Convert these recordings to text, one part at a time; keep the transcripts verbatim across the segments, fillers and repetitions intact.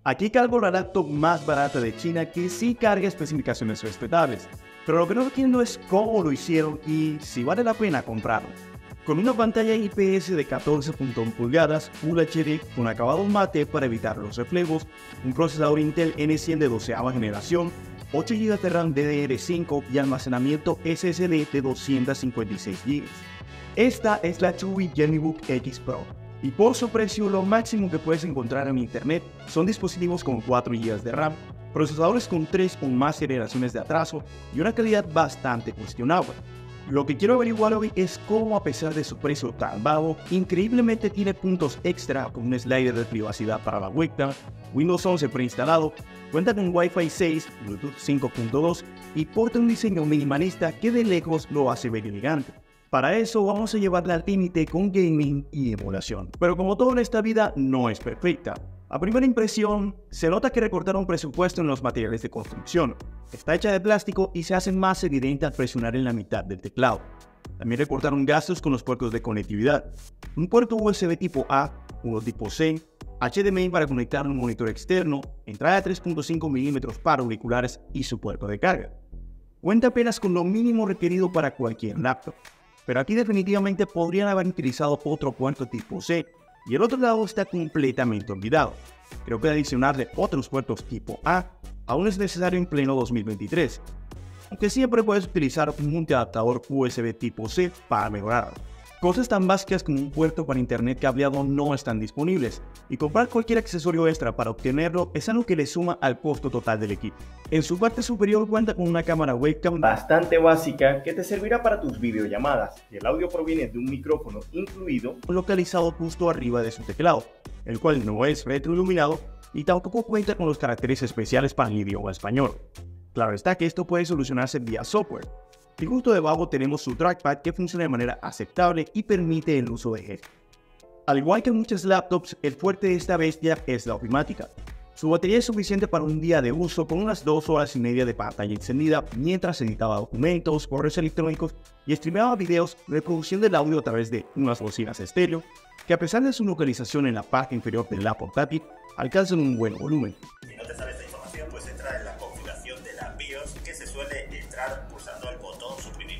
Aquí cargo la laptop más barata de China que sí carga especificaciones respetables, pero lo que no entiendo es cómo lo hicieron y si vale la pena comprarlo. Con una pantalla I P S de catorce punto uno pulgadas Full H D con acabado mate para evitar los reflejos, un procesador Intel N cien de doceava generación, ocho gigas de RAM D D R cinco y almacenamiento S S D de doscientos cincuenta y seis gigas. Esta es la Chewy Genybook X Pro, y por su precio lo máximo que puedes encontrar en internet son dispositivos con cuatro gigas de RAM, procesadores con tres o más generaciones de atraso y una calidad bastante cuestionable. Lo que quiero averiguar hoy es cómo, a pesar de su precio tan bajo, increíblemente tiene puntos extra como un slider de privacidad para la webcam, Windows once preinstalado, cuenta con Wi-Fi seis, Bluetooth cinco punto dos y porta un diseño minimalista que de lejos lo hace ver elegante. Para eso vamos a llevarla al límite con gaming y emulación. Pero como todo en esta vida no es perfecta. A primera impresión, se nota que recortaron presupuesto en los materiales de construcción. Está hecha de plástico y se hace más evidente al presionar en la mitad del teclado. También recortaron gastos con los puertos de conectividad. Un puerto U S B tipo A, uno tipo C, H D M I para conectar un monitor externo, entrada de tres punto cinco milímetros para auriculares y su puerto de carga. Cuenta apenas con lo mínimo requerido para cualquier laptop. Pero aquí definitivamente podrían haber utilizado otro puerto tipo C, y el otro lado está completamente olvidado. Creo que adicionarle otros puertos tipo A aún es necesario en pleno dos mil veintitrés, aunque siempre puedes utilizar un multiadaptador U S B tipo C para mejorarlo. Cosas tan básicas como un puerto para internet cableado no están disponibles, y comprar cualquier accesorio extra para obtenerlo es algo que le suma al costo total del equipo. En su parte superior cuenta con una cámara webcam bastante básica que te servirá para tus videollamadas, y el audio proviene de un micrófono incluido localizado justo arriba de su teclado, el cual no es retroiluminado y tampoco cuenta con los caracteres especiales para el idioma español. Claro está que esto puede solucionarse vía software. Y justo debajo tenemos su trackpad que funciona de manera aceptable y permite el uso de gestos. Al igual que en muchas laptops, el fuerte de esta bestia es la ofimática. Su batería es suficiente para un día de uso con unas dos horas y media de pantalla encendida mientras editaba documentos, correos electrónicos y streameaba videos, reproduciendo el audio a través de unas bocinas estéreo que, a pesar de su localización en la parte inferior del laptop portátil, alcanzan un buen volumen. Si no te sabes esta información, pues entra en la configuración de la BIOS, que se suele entrar pulsando el botón suprimir.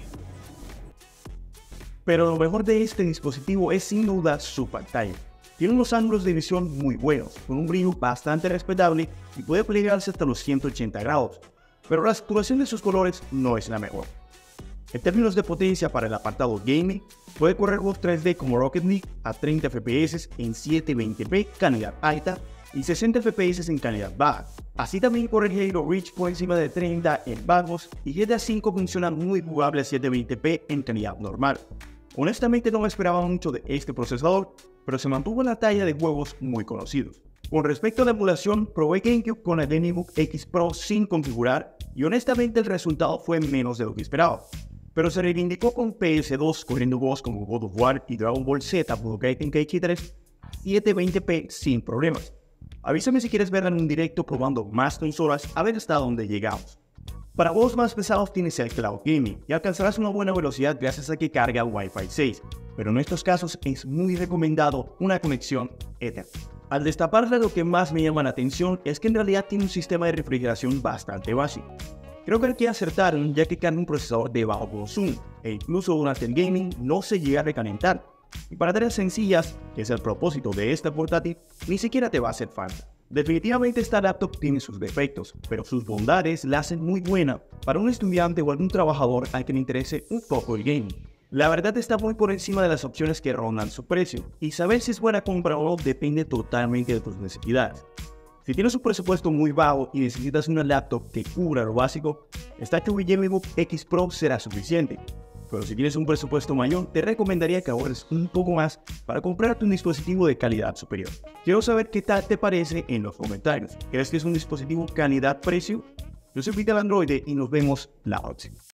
Pero lo mejor de este dispositivo es sin duda su pantalla. Tiene unos ángulos de visión muy buenos, con un brillo bastante respetable y puede plegarse hasta los ciento ochenta grados, pero la saturación de sus colores no es la mejor. En términos de potencia para el apartado gaming, puede correr juegos tres D como Rocket League a treinta F P S en setecientos veinte p calidad alta y sesenta F P S en calidad baja. Así también corre Halo Reach por encima de treinta en bajos y G T A cinco funciona muy jugable a setecientos veinte p en calidad normal. Honestamente no me esperaba mucho de este procesador, pero se mantuvo en la talla de juegos muy conocidos. Con respecto a la emulación, probé GameCube con el Genybook X Pro sin configurar y honestamente el resultado fue menos de lo que esperaba. Pero se reivindicó con P S dos corriendo juegos como God of War y Dragon Ball Z Budokai Tenkaichi tres a setecientos veinte p sin problemas. Avísame si quieres verla en un directo probando más consolas a ver hasta dónde llegamos. Para juegos más pesados tienes el Cloud Gaming y alcanzarás una buena velocidad gracias a que carga Wi-Fi seis, pero en estos casos es muy recomendado una conexión Ethernet. Al destaparla, lo que más me llama la atención es que en realidad tiene un sistema de refrigeración bastante básico. Creo que aquí acertaron, ya que carga un procesador de bajo consumo e incluso durante el gaming no se llega a recalentar. Y para tareas sencillas, que es el propósito de esta portátil, ni siquiera te va a hacer falta. Definitivamente esta laptop tiene sus defectos, pero sus bondades la hacen muy buena para un estudiante o algún trabajador al que le interese un poco el gaming. La verdad está muy por encima de las opciones que rondan su precio, y saber si es buena compra o no depende totalmente de tus necesidades. Si tienes un presupuesto muy bajo y necesitas una laptop que cubra lo básico, esta Chewy Genybook X Pro será suficiente. Pero si tienes un presupuesto mayor, te recomendaría que ahorres un poco más para comprarte un dispositivo de calidad superior. Quiero saber qué tal te parece en los comentarios. ¿Crees que es un dispositivo calidad-precio? Yo soy Peter Android y nos vemos la próxima.